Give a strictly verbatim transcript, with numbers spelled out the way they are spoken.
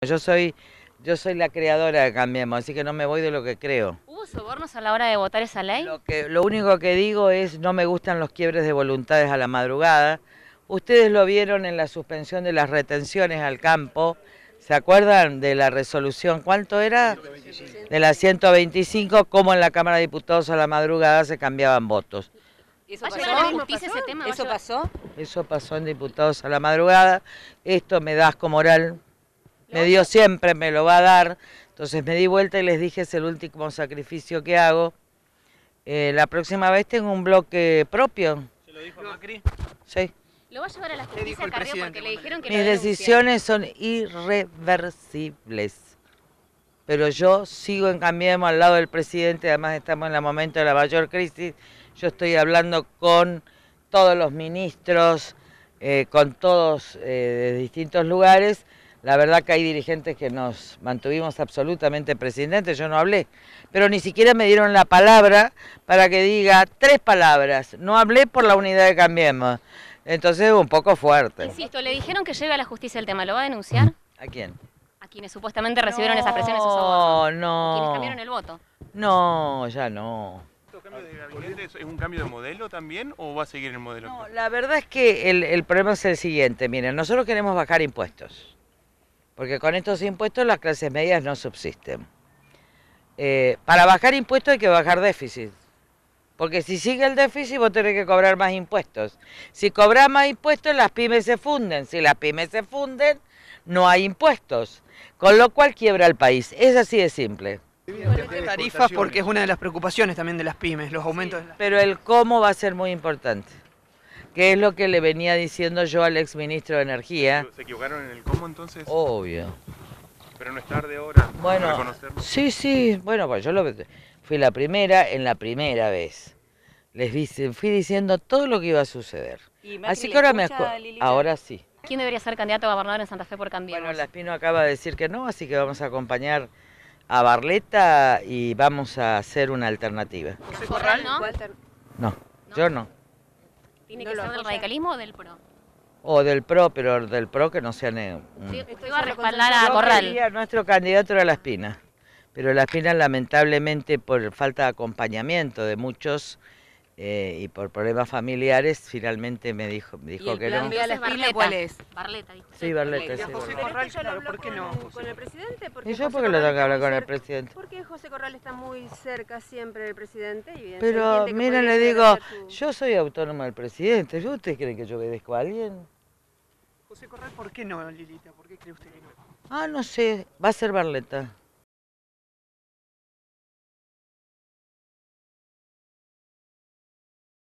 Yo soy, yo soy la creadora de Cambiemos, así que no me voy de lo que creo. ¿Hubo sobornos a la hora de votar esa ley? Lo que, lo único que digo es no me gustan los quiebres de voluntades a la madrugada. Ustedes lo vieron en la suspensión de las retenciones al campo. ¿Se acuerdan de la resolución? ¿Cuánto era? De la ciento veinticinco, como en la Cámara de Diputados a la madrugada se cambiaban votos. ¿Va a llegar a la justicia ese tema? ¿Eso pasó? Eso pasó en Diputados a la madrugada. Esto me da asco moral. Me dio siempre, me lo va a dar. Entonces me di vuelta y les dije, es el último sacrificio que hago. Eh, la próxima vez tengo un bloque propio. ¿Se lo dijo a Macri? Sí. ¿Lo va a llevar a la justicia Carrió porque le dijeron que Mis lo denuncian? decisiones son irreversibles. Pero yo sigo en Cambiemos al lado del presidente, además estamos en el momento de la mayor crisis. Yo estoy hablando con todos los ministros, eh, con todos eh, de distintos lugares. La verdad que hay dirigentes que nos mantuvimos absolutamente presidentes, yo no hablé, pero ni siquiera me dieron la palabra para que diga tres palabras. No hablé por la unidad de Cambiemos, entonces un poco fuerte. Insisto, le dijeron que llegue a la justicia el tema, ¿lo va a denunciar? ¿A quién? A quienes supuestamente recibieron no, esas presiones o sobornos. No, Quienes cambiaron el voto. No, ya no. ¿Estos cambios de gabinete es un cambio de modelo también o va a seguir el modelo? No, la verdad es que el, el problema es el siguiente, miren, nosotros queremos bajar impuestos. Porque con estos impuestos las clases medias no subsisten. Eh, para bajar impuestos hay que bajar déficit. Porque si sigue el déficit vos tenés que cobrar más impuestos. Si cobrás más impuestos las pymes se funden. Si las pymes se funden no hay impuestos. Con lo cual quiebra el país. Es así de simple. Tarifas porque es una de las preocupaciones también de las pymes, los aumentos. Sí, pero el cómo va a ser muy importante. Que es lo que le venía diciendo yo al exministro de Energía. ¿Se equivocaron en el cómo entonces? Obvio. Pero no es tarde ahora. Bueno, reconocerlo. sí, sí, bueno, pues yo lo, fui la primera en la primera vez. Les vi, fui diciendo todo lo que iba a suceder. Así que ahora me ahora sí. ¿Quién debería ser candidato a gobernador en Santa Fe por Cambiemos? Bueno, la Espino acaba de decir que no, así que vamos a acompañar a Barletta y vamos a hacer una alternativa. ¿José Corral, no? No, yo no. ¿Tiene que ser del radicalismo o del PRO? O del PRO, pero del PRO que no sea... Ne, un... Sí, usted iba a respaldar a Corral. Quería, nuestro candidato era La Espina, pero La Espina lamentablemente por falta de acompañamiento de muchos eh, y por problemas familiares finalmente me dijo, me dijo que no. ¿Y el plan B cuál es? Barletta, dijo. Sí, Barletta, sí. José Corral, claro, ¿por qué no? Con, con el presidente. Porque ¿Y yo José por qué lo Corral tengo que está hablar muy con el cerca- presidente? Porque José Corral está muy cerca siempre del presidente. Y bien, se Pero entiende que miren, podría le llegar a digo, ser su- yo soy autónoma del presidente. ¿Yo ¿Ustedes creen que yo obedezco a alguien? José Corral, ¿por qué no, Lilita? ¿Por qué cree usted que no? Ah, no sé, va a ser Barletta.